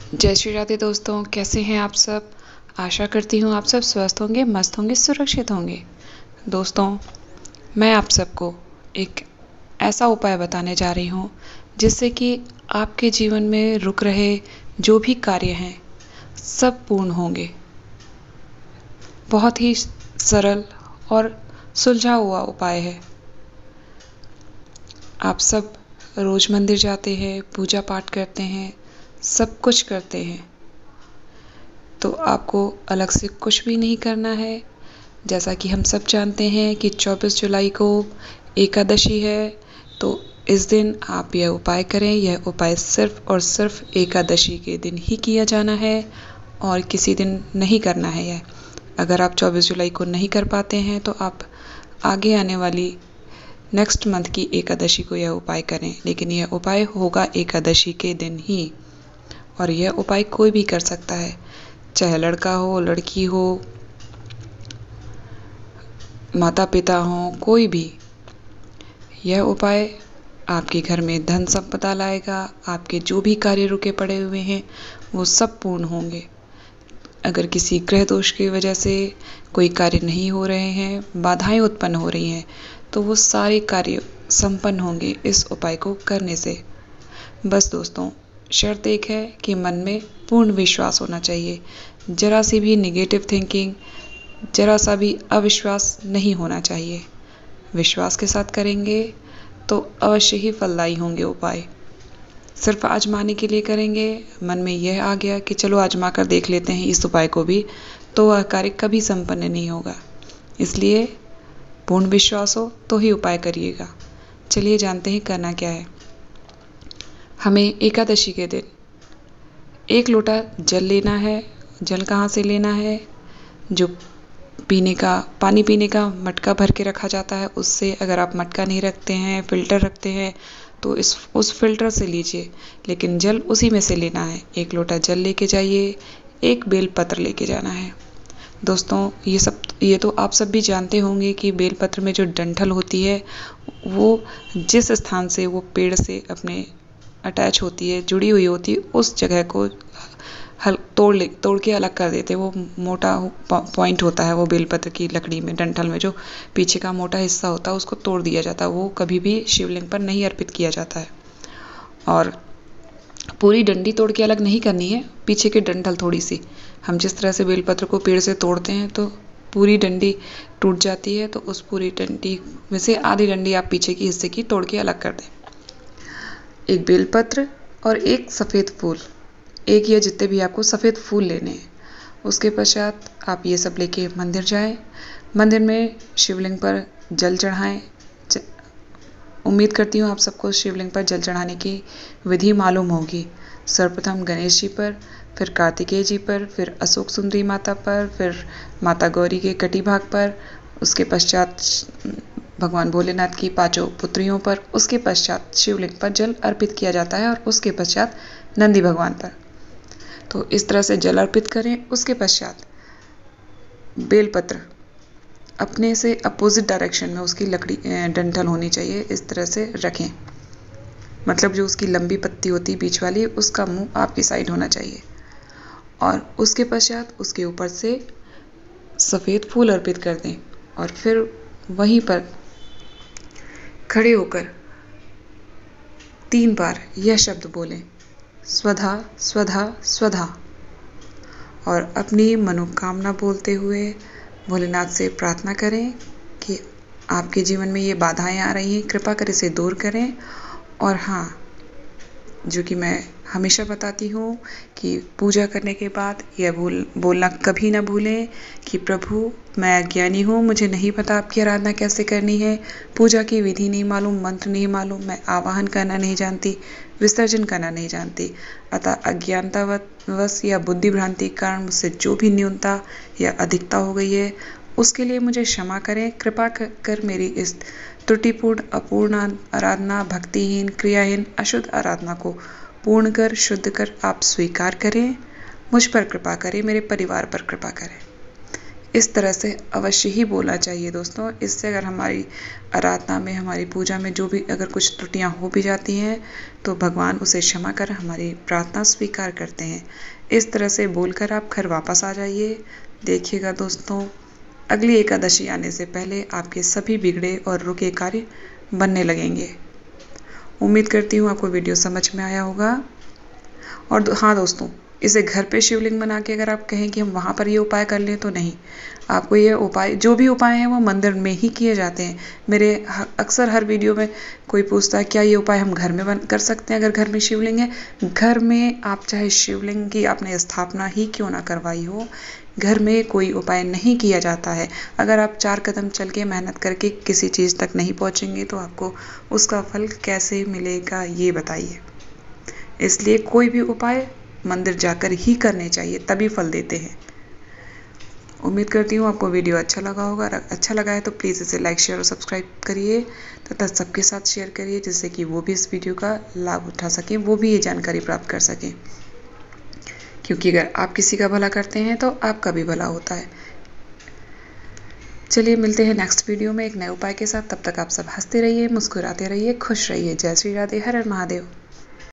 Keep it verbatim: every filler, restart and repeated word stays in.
जय श्री राधे दोस्तों, कैसे हैं आप सब। आशा करती हूँ आप सब स्वस्थ होंगे, मस्त होंगे, सुरक्षित होंगे। दोस्तों, मैं आप सबको एक ऐसा उपाय बताने जा रही हूँ जिससे कि आपके जीवन में रुक रहे जो भी कार्य हैं सब पूर्ण होंगे। बहुत ही सरल और सुलझा हुआ उपाय है। आप सब रोज मंदिर जाते हैं, पूजा पाठ करते हैं, सब कुछ करते हैं, तो आपको अलग से कुछ भी नहीं करना है। जैसा कि हम सब जानते हैं कि चौबीस जुलाई को एकादशी है, तो इस दिन आप यह उपाय करें। यह उपाय सिर्फ और सिर्फ एकादशी के दिन ही किया जाना है और किसी दिन नहीं करना है। यह अगर आप चौबीस जुलाई को नहीं कर पाते हैं तो आप आगे आने वाली नेक्स्ट मंथ की एकादशी को यह उपाय करें, लेकिन यह उपाय होगा एकादशी के दिन ही। और यह उपाय कोई भी कर सकता है, चाहे लड़का हो, लड़की हो, माता पिता हो, कोई भी। यह उपाय आपके घर में धन संपदा लाएगा। आपके जो भी कार्य रुके पड़े हुए हैं वो सब पूर्ण होंगे। अगर किसी ग्रह दोष की वजह से कोई कार्य नहीं हो रहे हैं, बाधाएं उत्पन्न हो रही हैं, तो वो सारे कार्य संपन्न होंगे इस उपाय को करने से। बस दोस्तों, शर्त एक है कि मन में पूर्ण विश्वास होना चाहिए। जरा सी भी नेगेटिव थिंकिंग, जरा सा भी अविश्वास नहीं होना चाहिए। विश्वास के साथ करेंगे तो अवश्य ही फलदायी होंगे उपाय। सिर्फ आजमाने के लिए करेंगे, मन में यह आ गया कि चलो आजमा कर देख लेते हैं इस उपाय को भी, तो वह कार्य कभी संपन्न नहीं होगा। इसलिए पूर्ण विश्वास हो तो ही उपाय करिएगा। चलिए जानते हैं करना क्या है। हमें एकादशी के दिन एक लोटा जल लेना है। जल कहाँ से लेना है? जो पीने का पानी पीने का मटका भर के रखा जाता है उससे। अगर आप मटका नहीं रखते हैं, फिल्टर रखते हैं, तो इस उस फिल्टर से लीजिए, लेकिन जल उसी में से लेना है। एक लोटा जल लेके जाइए, एक बेलपत्र लेके जाना है। दोस्तों, ये सब ये तो आप सब भी जानते होंगे कि बेलपत्र में जो डंठल होती है वो जिस स्थान से वो पेड़ से अपने अटैच होती है, जुड़ी हुई होती है, उस जगह को हल तोड़ ले तोड़ के अलग कर देते हैं। वो मोटा पॉइंट होता है वो बेलपत्र की लकड़ी में, डंठल में जो पीछे का मोटा हिस्सा होता है उसको तोड़ दिया जाता है। वो कभी भी शिवलिंग पर नहीं अर्पित किया जाता है। और पूरी डंडी तोड़ के अलग नहीं करनी है, पीछे की डंठल थोड़ी सी। हम जिस तरह से बेलपत्र को पेड़ से तोड़ते हैं तो पूरी डंडी टूट जाती है, तो उस पूरी डंडी में से आधी डंडी आप पीछे की हिस्से की तोड़ के अलग कर दें। एक बेलपत्र और एक सफ़ेद फूल, एक या जितने भी आपको सफ़ेद फूल लेने हैं। उसके पश्चात आप ये सब लेके मंदिर जाएं। मंदिर में शिवलिंग पर जल चढ़ाएं। उम्मीद करती हूँ आप सबको शिवलिंग पर जल चढ़ाने की विधि मालूम होगी। सर्वप्रथम गणेश जी पर, फिर कार्तिकेय जी पर, फिर अशोक सुंदरी माता पर, फिर माता गौरी के कटी भाग पर, उसके पश्चात भगवान भोलेनाथ की पांचों पुत्रियों पर, उसके पश्चात शिवलिंग पर जल अर्पित किया जाता है और उसके पश्चात नंदी भगवान पर। तो इस तरह से जल अर्पित करें। उसके पश्चात बेलपत्र अपने से अपोजिट डायरेक्शन में उसकी लकड़ी डंठल होनी चाहिए, इस तरह से रखें। मतलब जो उसकी लंबी पत्ती होती है बीच वाली, उसका मुंह आपकी साइड होना चाहिए। और उसके पश्चात उसके ऊपर से सफ़ेद फूल अर्पित कर दें और फिर वहीं पर खड़े होकर तीन बार यह शब्द बोलें, स्वधा स्वधा स्वधा। और अपनी मनोकामना बोलते हुए भोलेनाथ से प्रार्थना करें कि आपके जीवन में ये बाधाएं आ रही हैं, कृपा कर इसे दूर करें। और हाँ, जो कि मैं हमेशा बताती हूँ कि पूजा करने के बाद यह भूल बोलना कभी ना भूलें कि प्रभु, मैं अज्ञानी हूँ, मुझे नहीं पता आपकी आराधना कैसे करनी है, पूजा की विधि नहीं मालूम, मंत्र नहीं मालूम, मैं आवाहन करना नहीं जानती, विसर्जन करना नहीं जानती। अतः अज्ञानतावश या बुद्धि भ्रांति के कारण मुझसे जो भी न्यूनता या अधिकता हो गई है उसके लिए मुझे क्षमा करें। कृपा कर मेरी इस त्रुटिपूर्ण, अपूर्ण आराधना, भक्तिहीन, क्रियाहीन, अशुद्ध आराधना को पूर्ण कर, शुद्ध कर आप स्वीकार करें। मुझ पर कृपा करें, मेरे परिवार पर कृपा करें। इस तरह से अवश्य ही बोलना चाहिए दोस्तों। इससे अगर हमारी आराधना में, हमारी पूजा में जो भी अगर कुछ त्रुटियां हो भी जाती हैं तो भगवान उसे क्षमा कर हमारी प्रार्थना स्वीकार करते हैं। इस तरह से बोलकर आप घर वापस आ जाइए। देखिएगा दोस्तों, अगली एकादशी आने से पहले आपके सभी बिगड़े और रुके कार्य बनने लगेंगे। उम्मीद करती हूँ आपको वीडियो समझ में आया होगा। और दो, हाँ दोस्तों, इसे घर पे शिवलिंग बना के अगर आप कहें कि हम वहाँ पर ये उपाय कर लें तो नहीं, आपको ये उपाय, जो भी उपाय हैं वो मंदिर में ही किए जाते हैं। मेरे अक्सर हर वीडियो में कोई पूछता है क्या ये उपाय हम घर में बन कर सकते हैं अगर घर में शिवलिंग है। घर में आप चाहे शिवलिंग की आपने स्थापना ही क्यों ना करवाई हो, घर में कोई उपाय नहीं किया जाता है। अगर आप चार कदम चल के मेहनत करके किसी चीज़ तक नहीं पहुँचेंगे तो आपको उसका फल कैसे मिलेगा ये बताइए। इसलिए कोई भी उपाय मंदिर जाकर ही करने चाहिए, तभी फल देते हैं। उम्मीद करती हूँ आपको वीडियो अच्छा लगा होगा। अगर अच्छा लगा है तो प्लीज़ इसे लाइक, शेयर और सब्सक्राइब करिए तथा सबके साथ शेयर करिए, जिससे कि वो भी इस वीडियो का लाभ उठा सकें, वो भी ये जानकारी प्राप्त कर सकें। क्योंकि अगर आप किसी का भला करते हैं तो आपका भी भला होता है। चलिए मिलते हैं नेक्स्ट वीडियो में एक नए उपाय के साथ। तब तक आप सब हंसते रहिए, मुस्कुराते रहिए, खुश रहिए। जय श्री राधे, हर हर महादेव।